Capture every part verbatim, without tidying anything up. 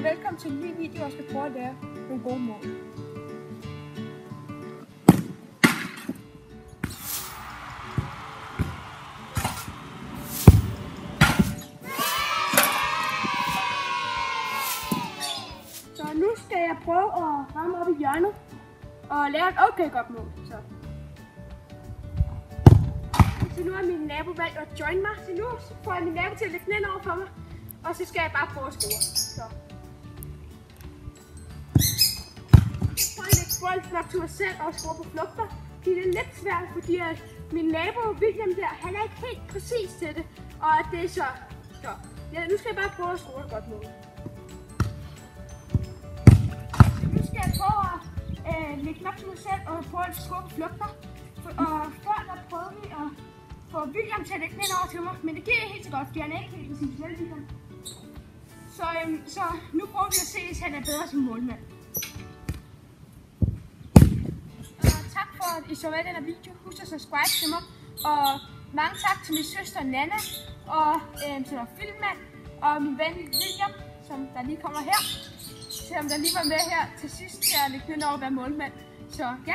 og velkommen til en ny video, hvor jeg skal prøve at lære nogle gode mål. Så nu skal jeg prøve at ramme op i hjørnet og lære et okay godt mål. Så, så nu har min nabo valgt at join mig, så nu får jeg min nabo til at lægge den ind over for mig. Og så skal jeg bare prøve at score. Så. Jeg prøver at lægge bolden op til mig selv og score på flugter. Det er lidt svært, fordi at min nabo William der, han er ikke helt præcis til det. Og det er så. så. Ja, nu skal jeg bare prøve at score et godt mål. Nu skal jeg prøve at øh, lægge den op til mig selv og prøve at score på flugter. Og før der prøvede vi at få William til at lægge den ind over til mig, men det giver ikke helt så godt, fordi han er ikke helt præcis vel, William. Så, øhm, så nu prøver vi at se, hvis han er bedre som målmand. Og tak for, at I så med den her video. Husk at subscribe til mig. Og mange tak til min søster Nana, og øhm, til filmmand, og min ven William, som der lige kommer her. Selvom der lige var med her til sidst til at lægge den over at være målmand. Så ja.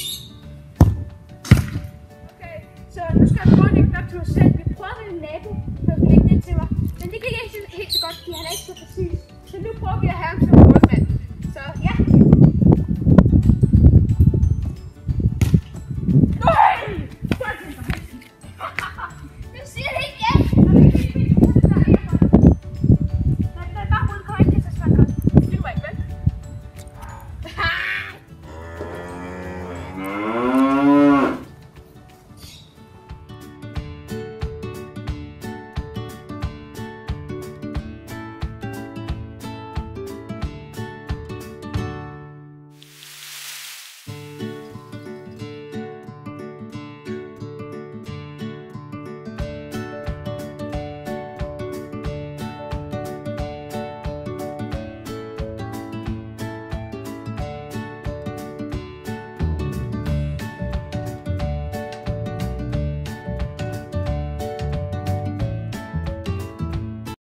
Okay, så nu skal jeg prøve at lægge den op til mig selv. Vi prøvede med en nabo, for at lægge den til mig. Men det gik ikke helt så godt, fordi han er ikke så præcis. Så nu prøver vi at have ham som